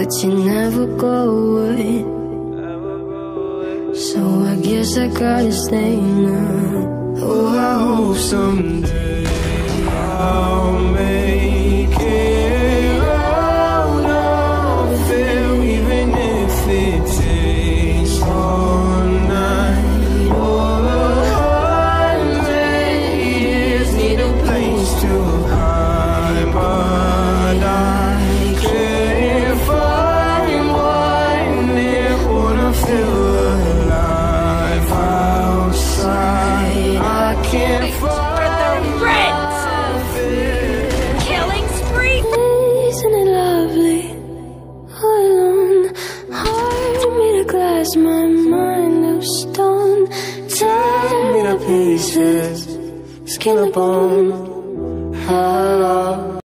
but you never go away. So I guess I gotta stay now. Oh, I hope someday I'll make it out of there, even if it takes all night or 100 years. Need a place to hide, but I can't find one there. Wanna feel alive outside. I can't find Killing spree. Isn't it lovely? All alone, heart made of glass, my mind of stone. Tear me to pieces, skin and bone.